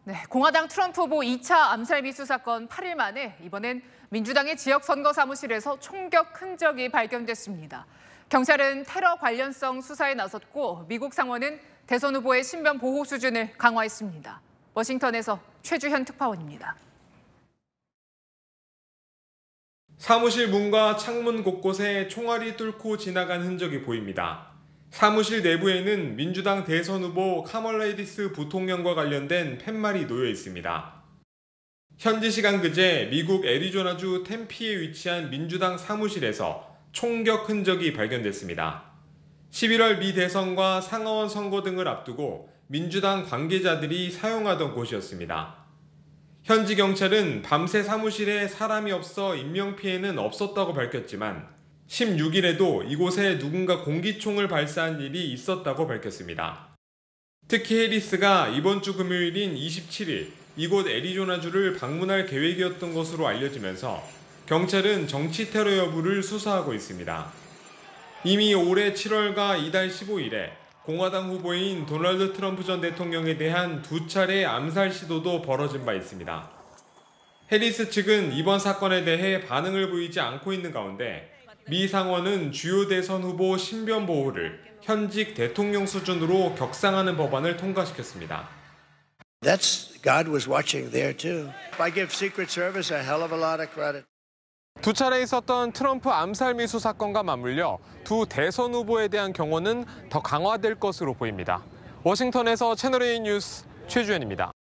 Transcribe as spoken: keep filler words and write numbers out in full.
네, 공화당 트럼프 후보 이 차 암살 미수 사건 팔 일 만에 이번엔 민주당의 지역 선거 사무실에서 총격 흔적이 발견됐습니다. 경찰은 테러 관련성 수사에 나섰고 미국 상원은 대선 후보의 신변 보호 수준을 강화했습니다. 워싱턴에서 최주현 특파원입니다. 사무실 문과 창문 곳곳에 총알이 뚫고 지나간 흔적이 보입니다. 사무실 내부에는 민주당 대선 후보 카멀라 해리스 부통령과 관련된 팻말이 놓여 있습니다. 현지 시간 그제 미국 애리조나주 템피에 위치한 민주당 사무실에서 총격 흔적이 발견됐습니다. 십일월 미 대선과 상하원 선거 등을 앞두고 민주당 관계자들이 사용하던 곳이었습니다. 현지 경찰은 밤새 사무실에 사람이 없어 인명피해는 없었다고 밝혔지만 십육 일에도 이곳에 누군가 공기총을 발사한 일이 있었다고 밝혔습니다. 특히 해리스가 이번 주 금요일인 이십칠 일 이곳 애리조나주를 방문할 계획이었던 것으로 알려지면서 경찰은 정치 테러 여부를 수사하고 있습니다. 이미 올해 칠월과 이달 십오 일에 공화당 후보인 도널드 트럼프 전 대통령에 대한 두 차례 암살 시도도 벌어진 바 있습니다. 해리스 측은 이번 사건에 대해 반응을 보이지 않고 있는 가운데 미 상원은 주요 대선 후보 신변 보호를 현직 대통령 수준으로 격상하는 법안을 통과시켰습니다. That's God was watching there too. I give Secret Service a hell of a lot of credit. 두 차례 있었던 트럼프 암살 미수 사건과 맞물려 두 대선 후보에 대한 경호는 더 강화될 것으로 보입니다. 워싱턴에서 채널A 뉴스 최주현입니다.